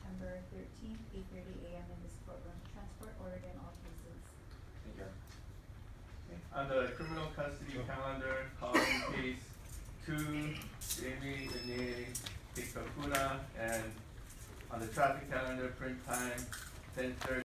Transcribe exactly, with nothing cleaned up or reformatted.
September thirteenth, eight thirty A M in this courtroom. Transport ordered in all cases. Thank you. Okay. On the criminal custody calendar, calling case two, Jamie Ine Hikakuna, and on the traffic calendar, print time ten thirty.